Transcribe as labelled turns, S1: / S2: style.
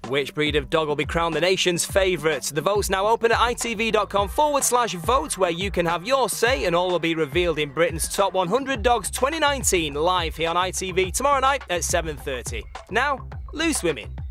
S1: Which breed of dog will be crowned the nation's favourite? The vote's now open at itv.com/vote, where you can have your say, and all will be revealed in Britain's Top 100 Dogs 2019, live here on ITV tomorrow night at 7:30. Now, loose women.